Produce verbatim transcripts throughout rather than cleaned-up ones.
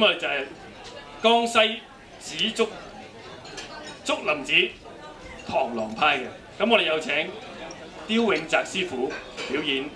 我哋就係江西紫竹竹林寺螳螂派嘅。咁我哋有請刁永澤師傅表演。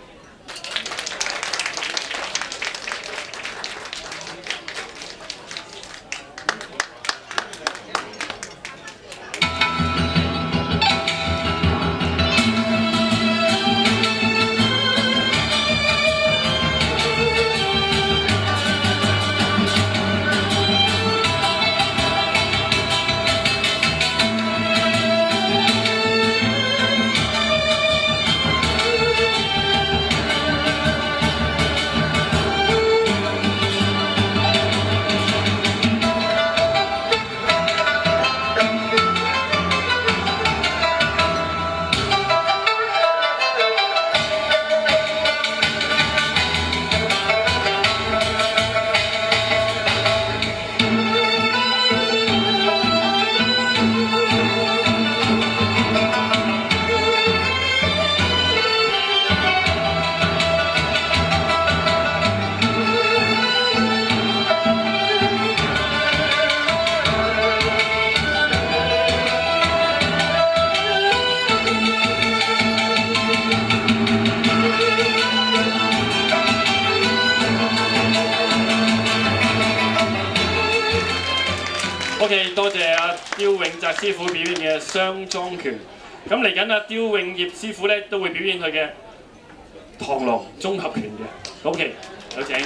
OK， 多謝阿刁永澤師傅表演嘅雙樁拳。咁嚟緊阿刁永業師傅咧都會表演佢嘅螳螂綜合拳嘅。OK， 有請。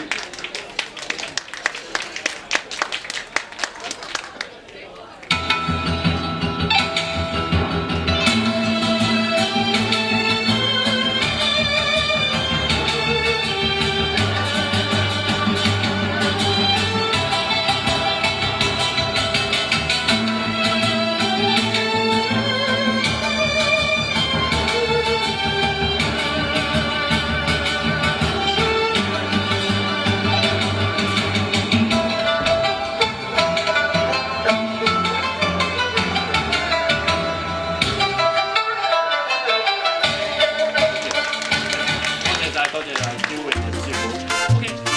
多謝晒刁永業師傅。OK。